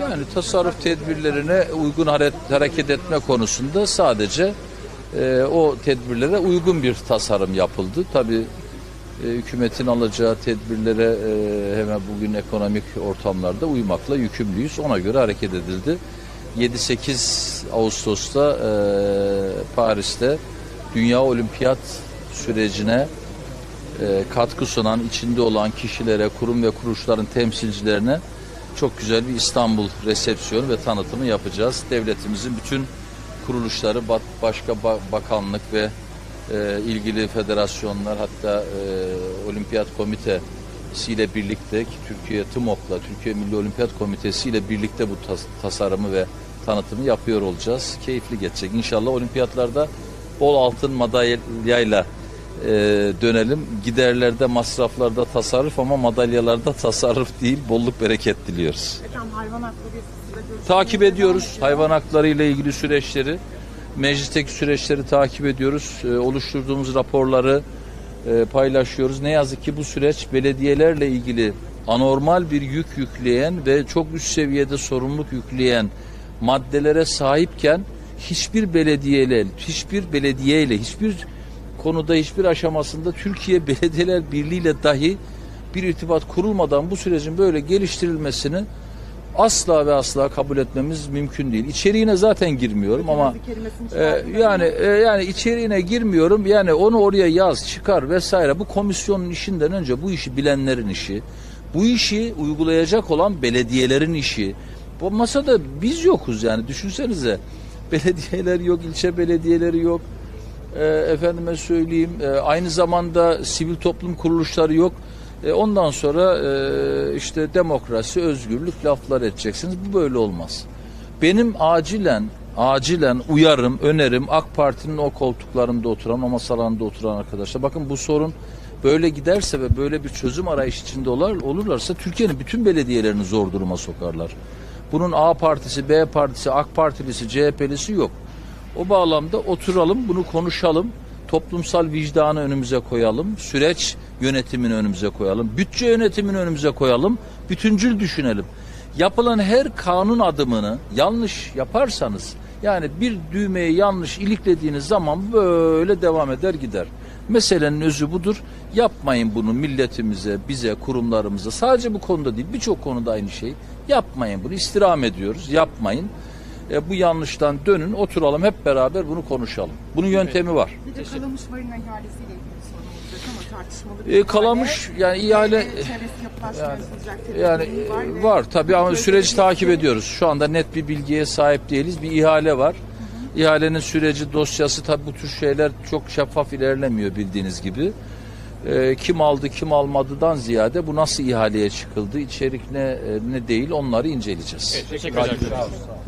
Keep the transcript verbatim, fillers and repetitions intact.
Yani tasarruf tedbirlerine uygun hareket etme konusunda sadece e, o tedbirlere uygun bir tasarım yapıldı. Tabii e, hükümetin alacağı tedbirlere e, hemen bugün ekonomik ortamlarda uymakla yükümlüyüz. Ona göre hareket edildi. yedi sekiz Ağustos'ta e, Paris'te Dünya Olimpiyat sürecine e, katkı sunan, içinde olan kişilere, kurum ve kuruluşların temsilcilerine çok güzel bir İstanbul resepsiyonu ve tanıtımı yapacağız. Devletimizin bütün kuruluşları, başka bakanlık ve e, ilgili federasyonlar, hatta e, Olimpiyat Komitesi ile birlikte, Türkiye TMOK'la, Türkiye Milli Olimpiyat Komitesi ile birlikte bu tas tasarımı ve tanıtımı yapıyor olacağız. Keyifli geçecek. İnşallah olimpiyatlarda bol altın madalyayla e, dönelim. Giderlerde, masraflarda tasarruf ama madalyalarda tasarruf değil, bolluk bereket diliyoruz. Efendim, hayvan hakları takip ediyoruz. Hayvan hakları ile ilgili süreçleri, meclisteki süreçleri takip ediyoruz. E, oluşturduğumuz raporları e, paylaşıyoruz. Ne yazık ki bu süreç belediyelerle ilgili anormal bir yük yükleyen ve çok üst seviyede sorumluluk yükleyen maddelere sahipken hiçbir belediyeyle, hiçbir belediyeyle, hiçbir konuda, hiçbir aşamasında Türkiye Belediyeler Birliği ile dahi bir irtibat kurulmadan bu sürecin böyle geliştirilmesini asla ve asla kabul etmemiz mümkün değil. İçeriğine zaten girmiyorum ama e, yani e, yani içeriğine girmiyorum. Yani onu oraya yaz, çıkar vesaire. Bu komisyonun işinden önce bu işi bilenlerin işi, bu işi uygulayacak olan belediyelerin işi. Bu masada biz yokuz yani, düşünsenize. Belediyeler yok, ilçe belediyeleri yok. E, efendime söyleyeyim, e, aynı zamanda sivil toplum kuruluşları yok. E, ondan sonra e, işte demokrasi, özgürlük laflar edeceksiniz. Bu böyle olmaz. Benim acilen, acilen uyarım, önerim AK Parti'nin o koltuklarında oturan, o masalarında oturan arkadaşlar. Bakın, bu sorun böyle giderse ve böyle bir çözüm arayış içinde olurlarsa Türkiye'nin bütün belediyelerini zor duruma sokarlar. Bunun A partisi, B partisi, AK Partilisi, C H P'lisi yok. O bağlamda oturalım, bunu konuşalım. Toplumsal vicdanı önümüze koyalım. Süreç yönetimini önümüze koyalım. Bütçe yönetimini önümüze koyalım. Bütüncül düşünelim. Yapılan her kanun adımını yanlış yaparsanız, yani bir düğmeyi yanlış iliklediğiniz zaman böyle devam eder gider. Meselenin özü budur. Yapmayın bunu milletimize, bize, kurumlarımıza. Sadece bu konuda değil, birçok konuda aynı şey. Yapmayın bunu. İstirham ediyoruz. Yapmayın. E, bu yanlıştan dönün, oturalım hep beraber bunu konuşalım. Bunun yöntemi var. Bir de Kalamış Marina ihalesiyle ilgili bir sorun olacak ama tartışmalı bir e, Kalamış yani ihale yani, yani var, var tabii ama süreci takip ediyoruz. Şu anda net bir bilgiye sahip değiliz. Bir ihale var. Hı hı. İhalenin süreci, dosyası, tabii bu tür şeyler çok şeffaf ilerlemiyor bildiğiniz gibi. E, kim aldı, kim almadıdan ziyade bu nasıl ihaleye çıkıldı, içerik ne ne değil, onları inceleyeceğiz. Evet, teşekkür ederim.